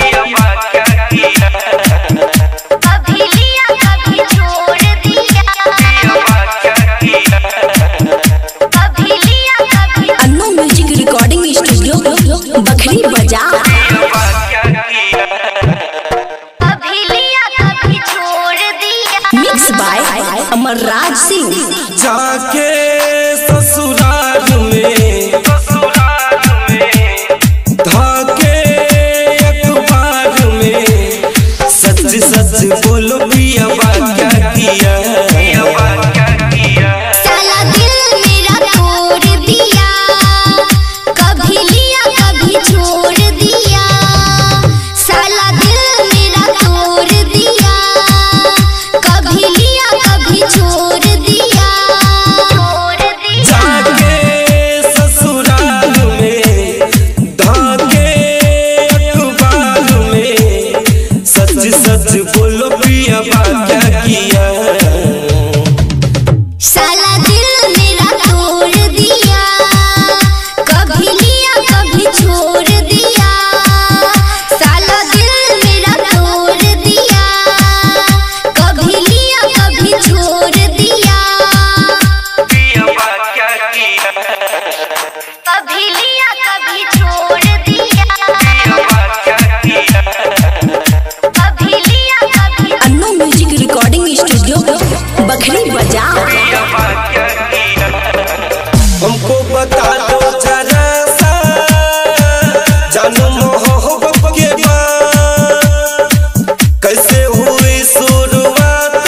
बखरी बजा mix by Amar Raj Singh. जाके ससुराल में धाके अखबार में सच सच बोलो पिया क्या किया। सच बोलो पिया क्या किया। साला दिल मेरा तोड़ दिया, कभी लिया कभी छोड़ दिया। साला दिल मेरा तोड़ दिया, कभी लिया कभी छोड़ दिया। कभी लिया कभी छोड़ दिया। बखरी बजा हमको बता दो जरा सा जानू मोहब्बत के बाद कैसे हुई शुरुआत,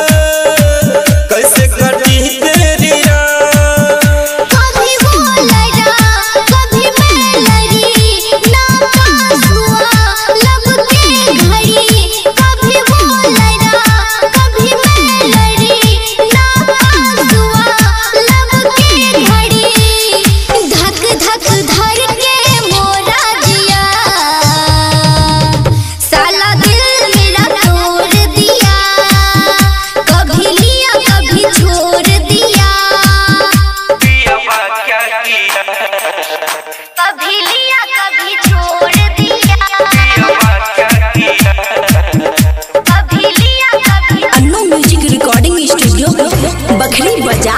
कैसे कटी तेरी रात। कभी वो लड़ा कभी मैं लड़ी, ना पास हुआ लब के घड़ी। कभी वो लड़ा कभी मैं लड़ी, ना पास हुआ लब के घड़ी। धक धक धर के मोरा दिया, साला दिल मेरा तोड़ दिया। कभी लिया कभी छोड़ दिया। कभी लिया कभी छोड़ दिया। कभी लिया कभी। Annu music recording studio Bakhri बजा।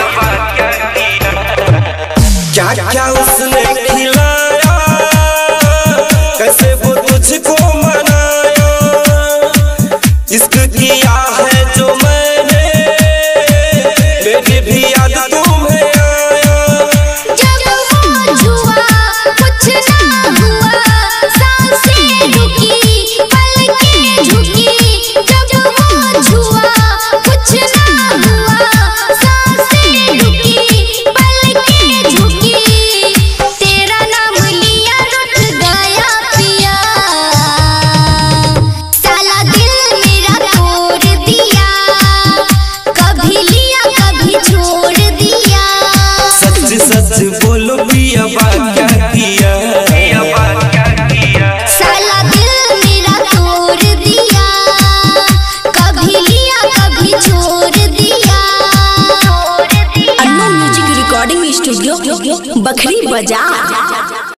क्या क्या उसने खिलाया, कैसे वो तुझको मनाया। इश्क किया है जो मैंने, मेरी भी याद तुम्हें आया। जब वो जुआ कुछ ना हुआ, सांसें रुकी पलकें झुकी। जब वो जुआ कुछ ना हुआ, सांसें रुकी पलकें झुकी। तेरा नाम लिया रुठ गया पिया, साला दिल मेरा तोड़ दिया। कभी लिया कभी छोड़ दिया। सच सच बोलो पिया क्या किया। साला दिल मेरा तोड़ दिया, कभी लिया कभी छोड़ दिया। Annu music recording studio Bakhri बजा।